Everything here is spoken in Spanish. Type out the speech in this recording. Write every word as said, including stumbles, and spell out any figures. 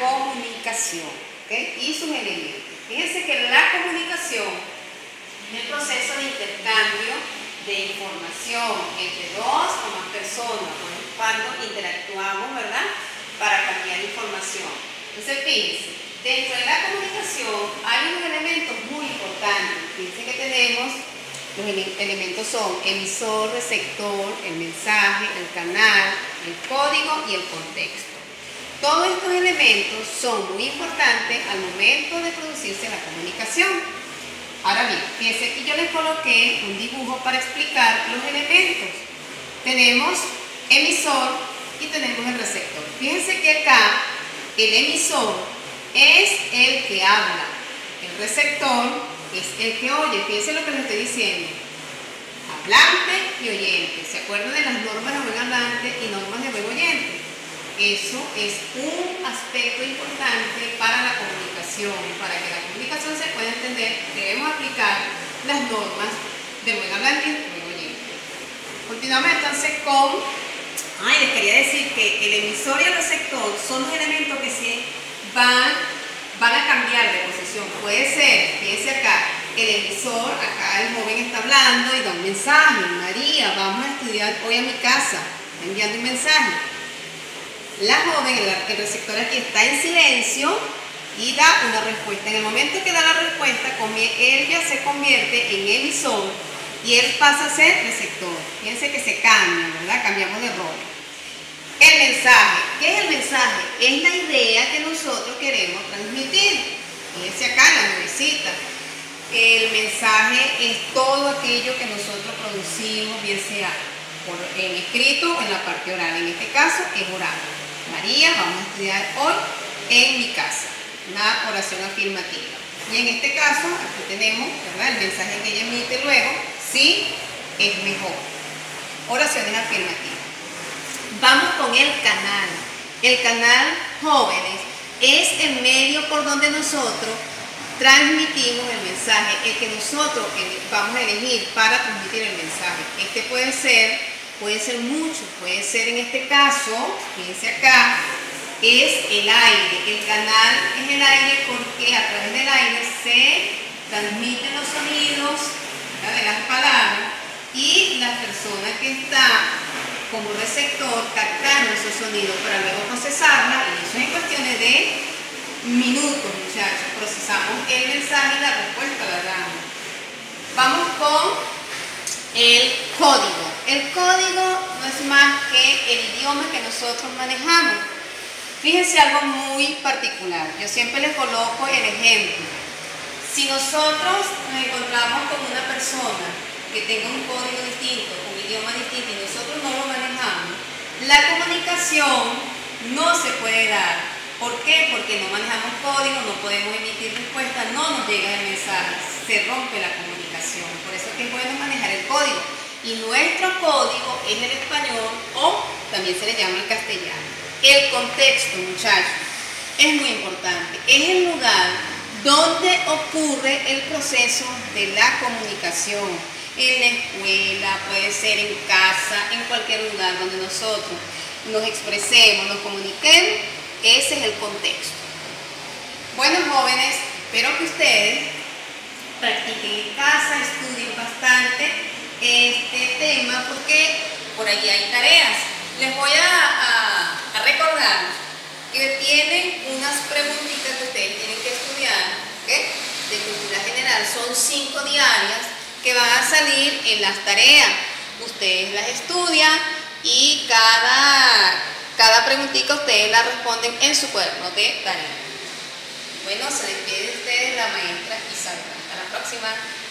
comunicación, ¿okay? Y sus elementos. Fíjense que la comunicación es el proceso de intercambio de información entre dos o más personas, cuando interactuamos, ¿verdad?, para cambiar información. Entonces, fíjense, dentro de la comunicación hay unos elementos muy importantes. Fíjense que tenemos, los ele elementos son emisor, receptor, el mensaje, el canal, el código y el contexto. Todos estos elementos son muy importantes al momento de producirse la comunicación. Ahora bien, fíjense que yo les coloqué un dibujo para explicar los elementos. Tenemos emisor y tenemos el receptor. Fíjense que acá el emisor es el que habla, el receptor es el que oye. Fíjense lo que les estoy diciendo: hablante y oyente. ¿Se acuerdan de las normas de buen hablante y normas de buen oyente? Eso es un aspecto importante para la comunicación. Para que la comunicación se pueda entender, debemos aplicar las normas de buen hablante y buen oyente. Continuamos entonces con... Ay, les quería decir que el emisor y el receptor son los elementos que se van, van a cambiar de posición. Puede ser, fíjense acá, el emisor, acá el joven está hablando y da un mensaje: María, vamos a estudiar hoy a mi casa, está enviando un mensaje. La joven, el, el receptor aquí está en silencio y da una respuesta. En el momento que da la respuesta, él ya se convierte en emisor y él pasa a ser receptor. Fíjense que se cambia, ¿verdad? Cambiamos de rol. El mensaje. ¿Qué es el mensaje? Es la idea que nosotros queremos transmitir. Fíjense acá la nubecita. El mensaje es todo aquello que nosotros producimos, bien sea por, en escrito o en la parte oral. En este caso es oral. María, vamos a estudiar hoy en mi casa. Una oración afirmativa. Y en este caso, aquí tenemos, ¿verdad?, el mensaje que ella emite luego: sí, es mejor. Oraciones afirmativas. Vamos con el canal. El canal, jóvenes, es el medio por donde nosotros transmitimos el mensaje, el que nosotros vamos a elegir para transmitir el mensaje. Este puede ser, puede ser mucho, puede ser en este caso, fíjense acá, es el aire. El canal es el aire porque a través del aire se transmiten los sonidos, ¿verdad?, de las palabras, y la persona que está como receptor captando esos sonidos para luego procesarla, y eso es en cuestiones de minutos, muchachos. Procesamos el mensaje y la respuesta la damos. Vamos con el código. El código no es más que el idioma que nosotros manejamos. Fíjense algo muy particular. Yo siempre les coloco el ejemplo. Si nosotros nos encontramos con una persona que tenga un código distinto, un idioma distinto, y nosotros no lo manejamos, la comunicación no se puede dar. ¿Por qué? Porque no manejamos código, no podemos emitir respuesta, no nos llega el mensaje, se rompe la comunicación. Por eso es que es bueno manejar el código. Y nuestro código es el español, o también se le llama el castellano. El contexto, muchachos, es muy importante. Es el lugar donde ocurre el proceso de la comunicación. En la escuela, puede ser en casa, en cualquier lugar donde nosotros nos expresemos, nos comuniquemos. Ese es el contexto. Bueno, jóvenes, espero que ustedes practiquen en casa, estudien bastante este tema, porque por allí hay tareas. Les voy a, a, a recordar que tienen unas preguntitas que ustedes tienen que estudiar, ¿okay?, de cultura general. Son cinco diarias que van a salir en las tareas. Ustedes las estudian y cada, cada preguntita ustedes la responden en su cuaderno de tarea. Bueno, se despide de ustedes la maestra Isabel. Hasta la próxima.